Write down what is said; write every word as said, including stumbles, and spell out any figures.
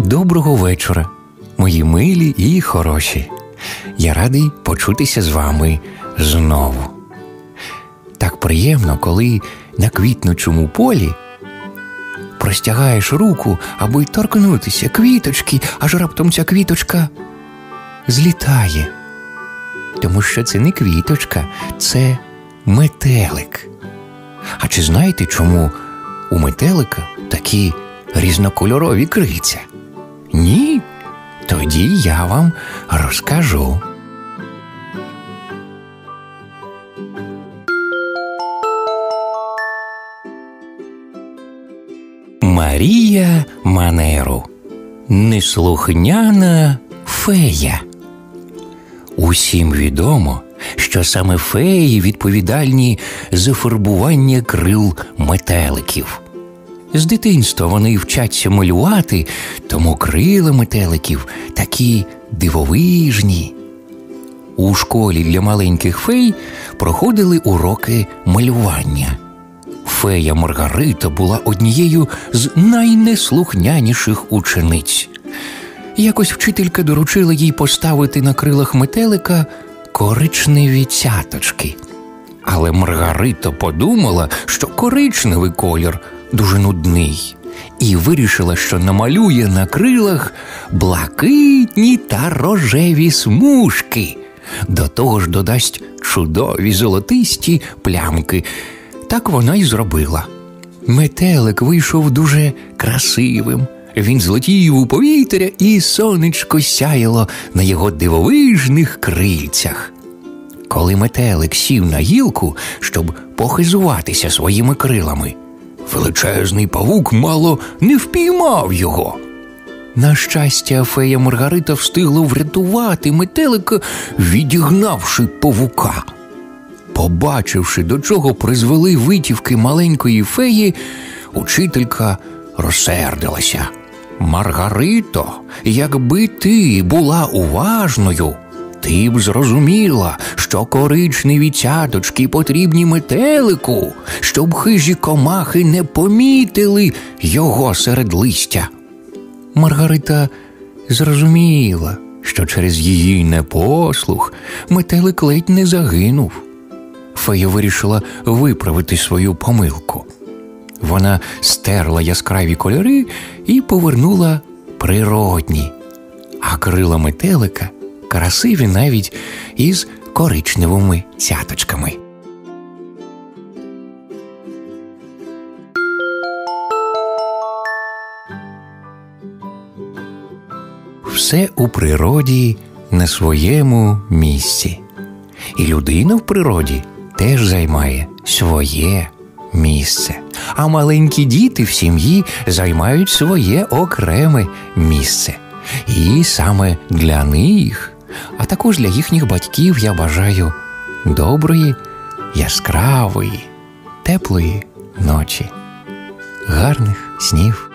Доброго вечора, мої милі і хороші. Я радий почутися з вами знову. Так приємно, коли на квітнучому полі простягаєш руку, аби торкнутися квіточки, аж раптом ця квіточка злітає. Тому що це не квіточка, це метелик. А чи знаєте, чому у метелика такі різнокольорові крильця? Ні? Тоді я вам розкажу. Марія Манеру. Неслухняна фея. Усім відомо, що саме феї відповідальні за фарбування крил метеликів. З дитинства вони вчаться малювати, тому крила метеликів такі дивовижні. У школі для маленьких фей проходили уроки малювання. Фея Маргарита була однією з найнеслухняніших учениць. Якось вчителька доручила їй поставити на крилах метелика коричневі цяточки. Але Маргарита подумала, що коричневий колір дуже нудний, і вирішила, що намалює на крилах блакитні та рожеві смужки. До того ж додасть чудові золотисті плямки. Так вона й зробила. Метелик вийшов дуже красивим. Він злетів у повітря, і сонечко сяяло на його дивовижних крильцях. Коли метелик сів на гілку, щоб похизуватися своїми крилами, величезний павук мало не впіймав його. На щастя, фея Маргарита встигла врятувати метелика, відігнавши павука. Побачивши, до чого призвели витівки маленької феї, учителька розсердилася. «Маргарито, якби ти була уважною, ти б зрозуміла, що коричневі цяточки потрібні метелику, щоб хижі комахи не помітили його серед листя». Маргарита зрозуміла, що через її непослух метелик ледь не загинув. Фея вирішила виправити свою помилку. Вона стерла яскраві кольори і повернула природні, а крила метелика красиві навіть із коричневими цяточками. Все у природі на своєму місці. І людина в природі теж займає своє місце. А маленькі діти в сім'ї займають своє окреме місце. І саме для них, а також для їхніх батьків я бажаю доброї, яскравої, теплої ночі. Гарних снів.